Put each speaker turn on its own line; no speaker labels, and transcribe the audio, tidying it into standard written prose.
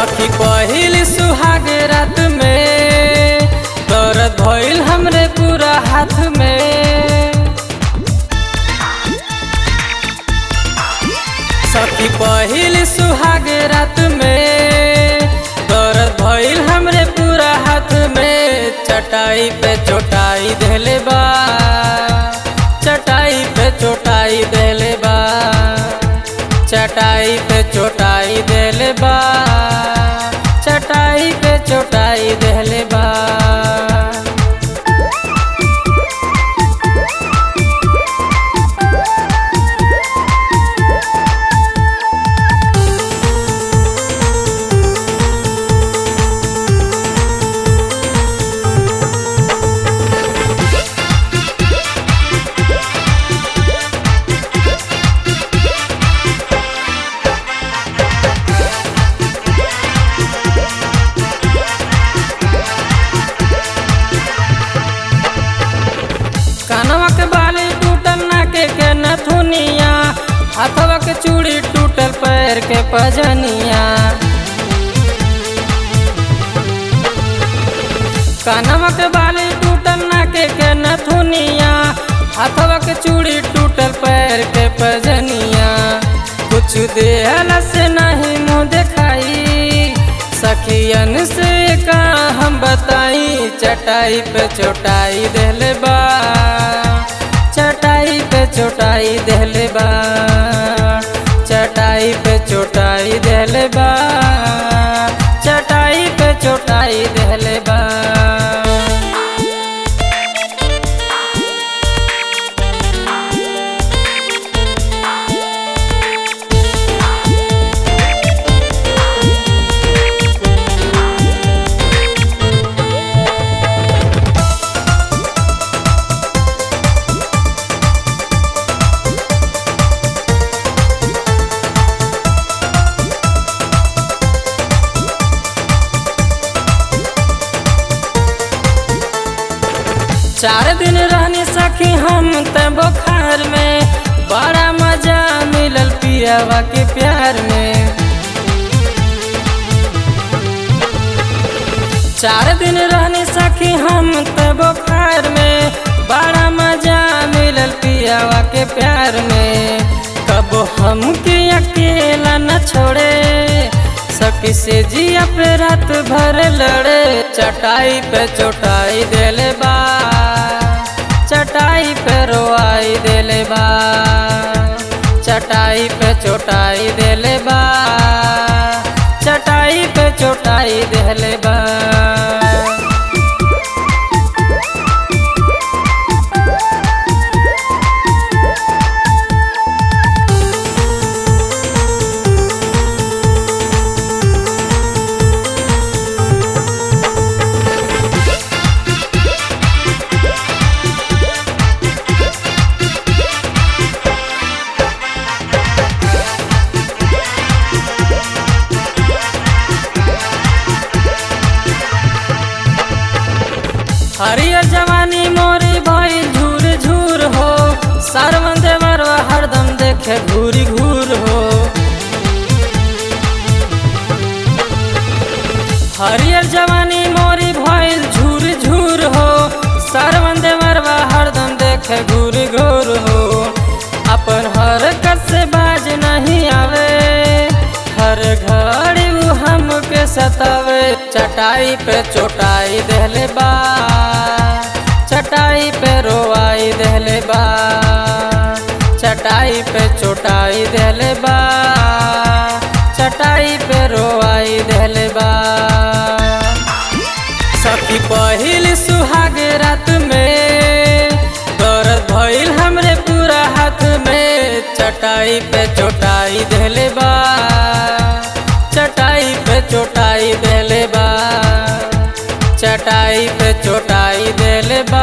सखी पहिल सुहाग रात में दर्द भइल हमरे पूरा हाथ में। सखी पहिल सुहाग रात में दर्द भइल हमरे पूरा हाथ में। चटाई पे चोटाई देले बा, चटाई पे चोटाई देले बा, चटाई पे चोटाई देले बा, चटाई पे चोटाई देले बा। कानवा के बाली टूटल, नाके के नथुनिया, हाथवा के चूड़ी टूटल, पैर के पजनिया। कानवा के बाली टूटल, नाके के नथुनिया, हाथवा के चूड़ी टूटल, पैर के पजनिया। कुछ देहला से नहीं मुँह दिखाई, सखियन से का हम बताई। चटाई पे चोटाई देले बा, चटाई पे चोटाई देले बा, चटाई पे चोटाई देले बा, चटाई पे चोटाई देले बा। चार दिन रहनी सखी हम त बुखार में, बड़ा मजा मिलल पियावा के प्यार में। चार दिन रहनी सखी हम त बुखार में, बड़ा मजा मिलल पियावा के प्यार में। कब हमके अकेला न छोड़े, सखी से जिया पे रात भर लड़े। चटाई पे चोटाई देले बा, चटाई पे रोआई देले बा, चटाई पे चोटाई देले बा, चटाई पे चोटाई देले बा। हरियर जवानी मोरी भइल झूर झूर हो, सारवन देवरवा हरदम देखे घूरी घूर हो। हरियर जवानी मोरी भइल झूर झूर हो, सारवन देवरवा हरदम देखे घूर घूर हो। अपन हरकत से बाज नहीं आवे, हर घड़ी वो हमके सतावे। चटाई पे चोटाई देले बा, चटाई पे रोआई देले बा, चटाई पे चोटाई देले बा, चटाई पे रोआई देले बा। सखी पहिल सुहाग रात में दर्द भइल हमरे पूरा हाथ में। चटाई पे चोटाई देले बा, चटाई पे चोटाई देले बा, चटाई पे चोटाई देले बा।